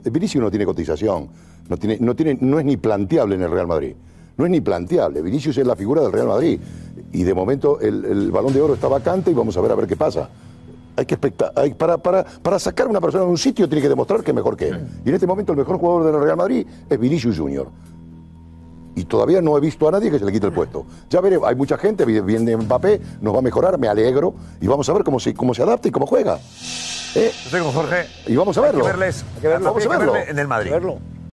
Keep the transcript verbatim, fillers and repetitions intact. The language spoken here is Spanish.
Vinicius no tiene cotización, no, tiene, no, tiene, no es ni planteable en el Real Madrid. No es ni planteable. Vinicius es la figura del Real Madrid. Y de momento el, el Balón de Oro está vacante y vamos a ver a ver qué pasa. Hay que expectar, hay, para, para, para sacar a una persona de un sitio tiene que demostrar que es mejor que él. Y en este momento el mejor jugador del Real Madrid es Vinicius Junior. Y todavía no he visto a nadie que se le quite el puesto. Ya veré, hay mucha gente, viene Mbappé, nos va a mejorar, me alegro. Y vamos a ver cómo se, cómo se adapta y cómo juega. ¿Eh? Estoy con Jorge. Y vamos a verlo. Hay que verles, hay que verlo. Vamos a verlo. en el Madrid. Verlo.